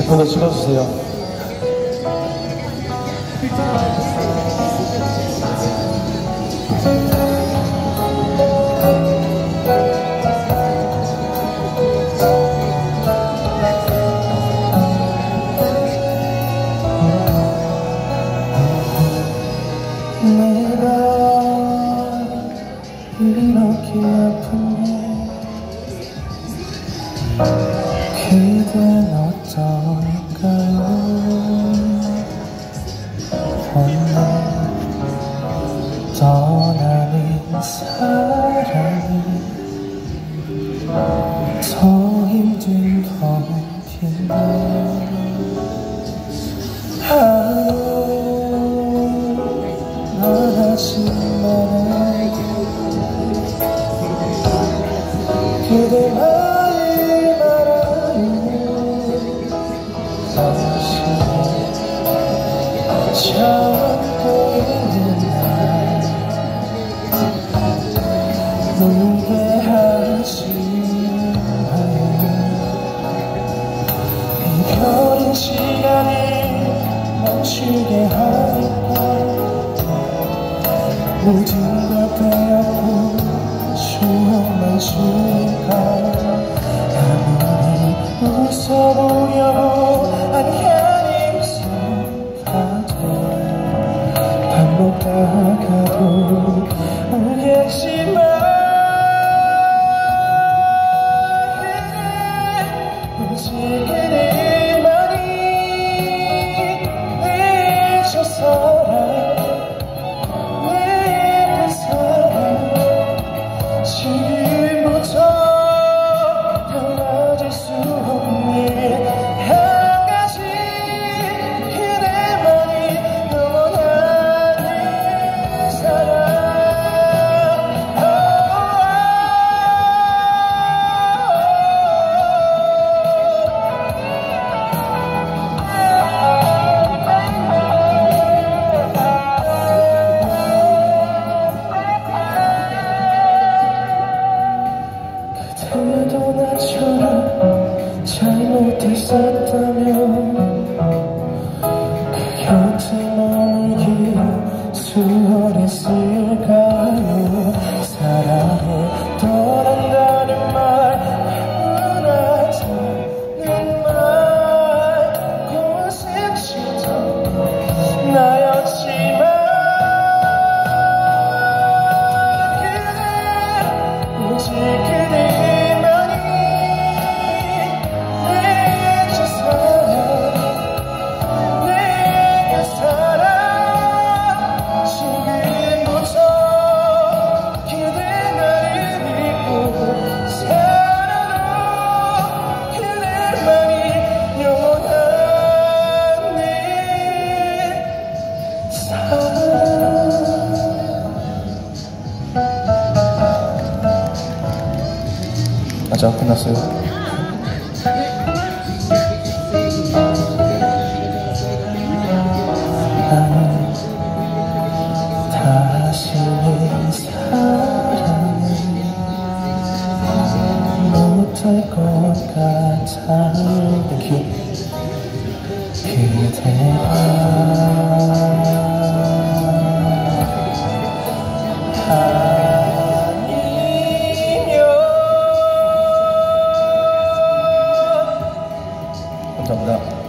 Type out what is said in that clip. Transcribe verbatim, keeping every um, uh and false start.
이번에 찍어주세요. 내가 이렇게 아픈데 그댄 어떨까요? 오늘 떠나는 사람이 더 힘든 법인데 그대 마을 말아요 당신이 참고 있는 날 울게 하지 마요. 이 별인 시간을 멈추게 하니까 모든 걸 빼앗고 추억만 주니까 아무리 웃어보려고 안간히 웃어봐도 밥 먹다가도 울겠지만 오직 그대만이 내 첫사랑 그도 나처럼 잘못했었다면 그 곁에 머물기 수월했을까요? 사랑해 떠난다는 말 분하다는 말 고생시던 나였지만 그대 오직 그대 맞아, 끝났어요. 나는 다시는 사랑을 못할 것 같아. 그대가 감사합니다.